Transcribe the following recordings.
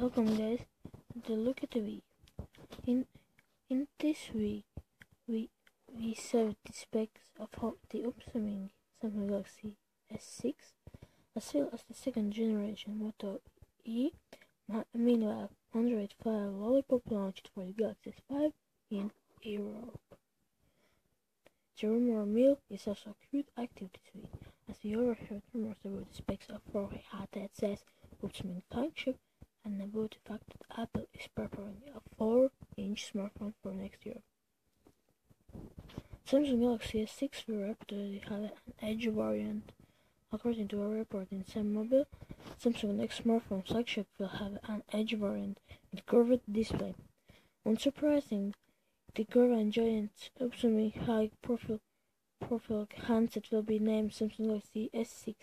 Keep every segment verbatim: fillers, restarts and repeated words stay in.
Welcome guys to Look at the Week. In in this week we we saw the specs of how the upcoming Samsung Galaxy S six as well as the second generation Moto E. Meanwhile, Android five Lollipop launched for the Galaxy S five in Europe. The rumor mill is also quite active this week, as we overheard rumors about the specs of four HTC's upcoming flagship and about the fact that Apple is preparing a four inch smartphone for next year. Samsung Galaxy S six will reportedly have an edge variant. According to a report in Sam Mobile, Samsung's next smartphone flagship will have an edge variant with curved display. Unsurprising, the curved giant upcoming high-profile profile handset will be named Samsung Galaxy S six.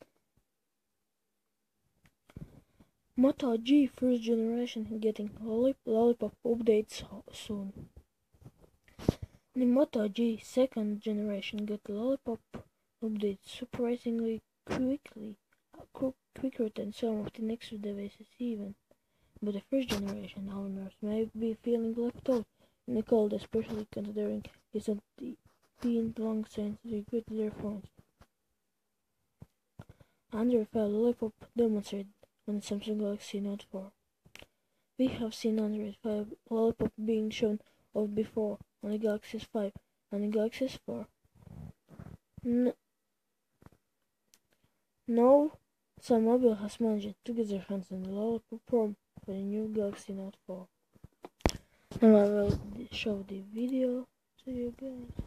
Moto G first generation getting Lollipop updates soon. The Moto G second generation got Lollipop updates surprisingly quickly, quicker than some of the next devices even. But the first generation owners may be feeling left out in the cold, especially considering it's not been long since they quit their phones. Android five Lollipop demonstrated on the Samsung Galaxy Note four. We have seen Android five Lollipop being shown off before on the Galaxy S five and the Galaxy S four. No, now, Sam Mobile has managed to get their hands on the Lollipop Pro for the new Galaxy Note four. Now I will show the video to you guys.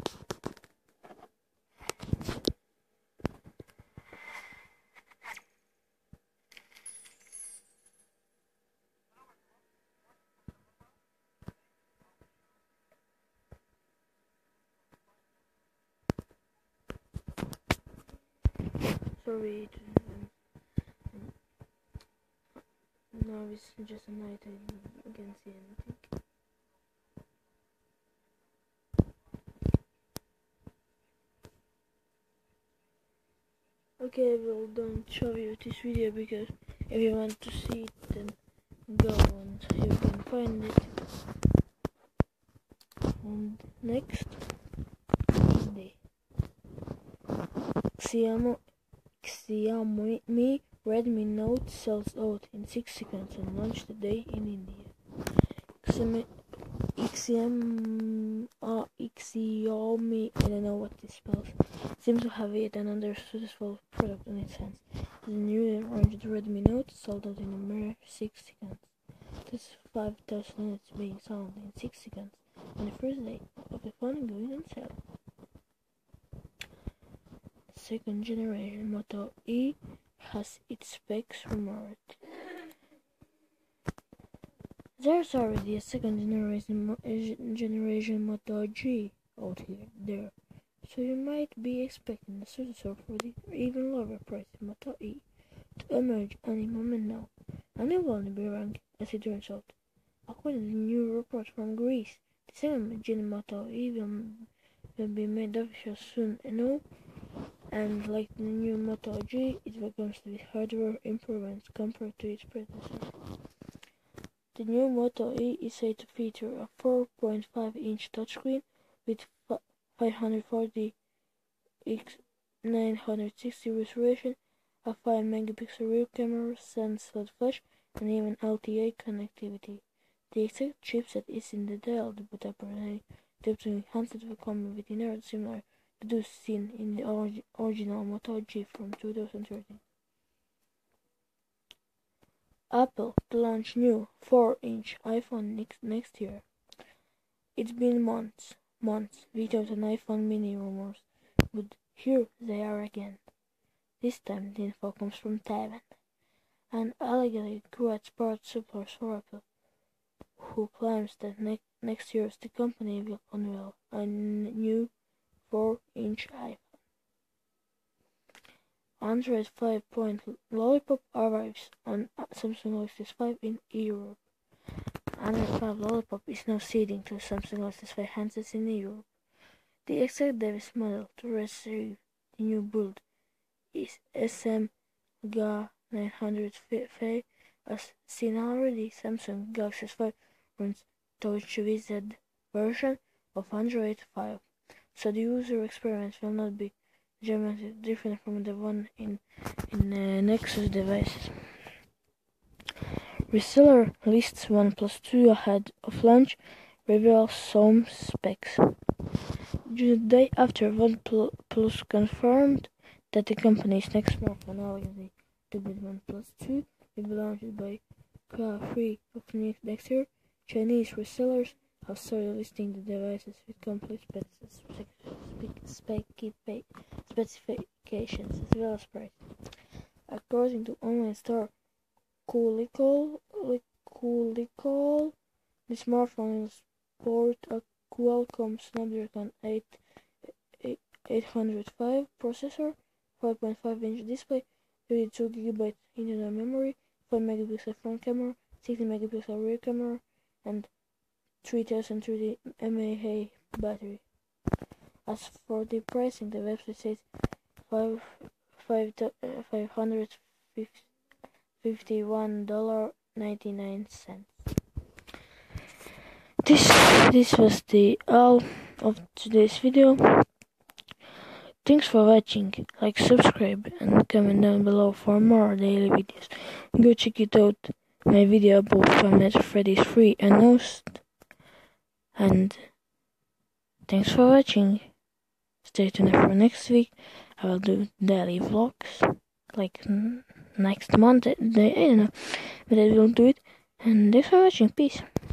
Sorry, now it's just a night, I can't see anything. Okay, well, don't show you this video because if you want to see it, then go and you can find it. And next, the Xiaomi Xiaomi Redmi Note sells out in six seconds on launch day in India. Xiaomi, Xiaomi, uh, Xiaomi, I don't know what this spells, seems to have yet another successful product on its hands. The newly launched Redmi Note sold out in a mere six seconds. That's five thousand units being sold in six seconds on the first day of the phone going on sale. Second generation Moto E has its specs rumored. There's already a second generation, generation Moto G out here there, so you might be expecting the successor for the even lower price Moto E to emerge any moment now, and it will only be wrong as it turns out. According to new reports from Greece, the second gen Moto E will, will be made official soon enough. And like the new Moto G, it will come with hardware improvements compared to its predecessor. The new Moto E is said to feature a four point five inch touchscreen with five forty by nine sixty resolution, a five megapixel rear camera, Sans-L E D flash, and even L T E connectivity. The exact chipset is in the dial, but apparently the upcoming handset will come with inherent similar to those seen in the orig original Moto G from two thousand thirteen. Apple to launch new four inch iPhone next, next year. It's been months, months without an iPhone mini rumors, but here they are again. This time the info comes from Taiwan, an allegedly quite part supplier for Apple, who claims that ne next year the company will unveil a new four inch iPhone. Android five point Lollipop arrives on Samsung Galaxy S five in Europe. Android five Lollipop is now seeding to Samsung Galaxy S five handsets in Europe. The exact device model to receive the new build is S M G A nine hundred F As seen already, Samsung Galaxy S five runs TouchWiz version of Android five, so the user experience will not be dramatically different from the one in, in uh, Nexus devices. Reseller lists OnePlus two ahead of launch, reveals some specs. The day after, OnePlus confirmed that the company's next smartphone, alias the dubbed OnePlus two, will be launched by Q three of next year. Chinese resellers have started listing the devices with complete specifications as well as price. According to online store Kulikol, Kulikol, the smartphone will sport a Qualcomm Snapdragon eight oh five processor, five point five inch display, thirty-two gigabyte internal memory, five megapixel front camera, sixty megapixel rear camera, and three thousand thirty milliamp hour battery. As for the pricing, the website says five five hundred fifty-one dollars and ninety-nine cents. This this was the all of today's video. Thanks for watching. Like, subscribe, and comment down below for more daily videos. Go check it out. My video about Five Nights at Freddy's three announced. And thanks for watching. Stay tuned for next week. I will do daily vlogs like next month. I don't know, but I will do it. And thanks for watching. Peace.